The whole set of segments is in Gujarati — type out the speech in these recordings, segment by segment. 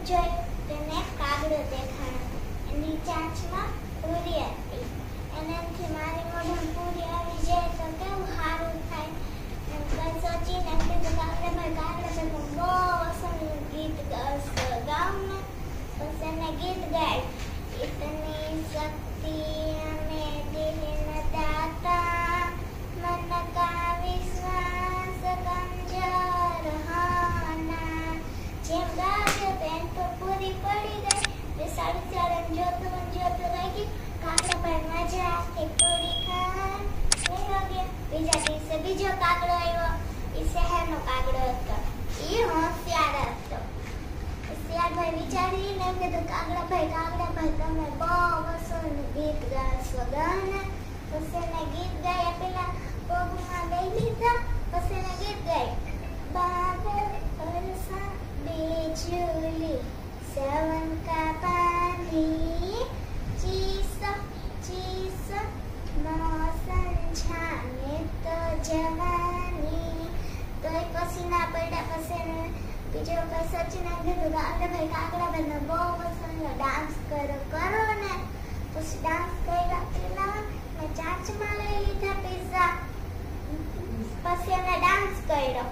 જોયું તેને કાગડો દેખાણો. એની ચાંચમાં પૂરી હતી. એનાથી મારી મોઢામાં પૂરી આવી જાય તો કેવું સારું થાય. એમ કઈ સોચીને કીધું કાગડાભાઈ હું બહુ અસલનું ગીત ગાઉં ને. પછી એને ગીત ગાય. ઇતની શક્તિ અમે દિલ દાતા મન કા વિશ્વાસ કંજર હાના. જેમ ગાયો તો એમ તો પૂરી પડી ગઈ. સારું ચાલે જોતું રહી ગયું. કાગડાભાઈ મજા આખી પૂરી ખાન વયો ગયા. બીજા દિવસે બીજો કાગડો આવ્યો. એ શહેરનો કાગડો હતો. એ હોશિયાર હતો. હોશિયારભાઈ વિચારીને એમ કીધું કાગડાભાઈ તમે બહુ વસોનું ગીત ગાશો ગાને. પછી એને ગીત ગાયા પેલા પગમાં લઈ લીધા. પછી એને ગીત ગાય બાદલ બરસા बिजुली सावन का पानी चीसा चीसा मौसम छाने तो जवानी. तो एक पसीना પડ્યા. પછી બીજો કઈ સચિન કીધું કાગડાભાઈ બહુ પસંદ ડાન્સ કરો ને. પછી ડાન્સ કર્યા પેલા મેં ચાંચમાં લઈ લીધા પીઝા. પછી એને ડાન્સ કર્યો.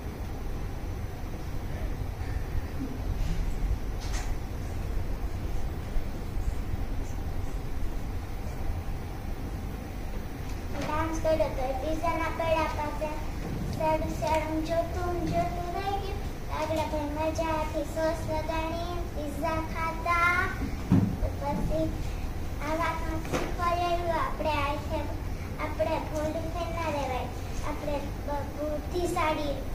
કર્યો તો પીઝાના પૈડા પાસે સેડું જોતું રહી ગયું. કાગડાભાઈ મજાથી સોસ લગાડી પીઝા ખાતા. પછી આ વાતમાં શીખવાડ્યું આપણે ભોળું થઈ ના રહેવાય. આપણે બુદ્ધિશાળી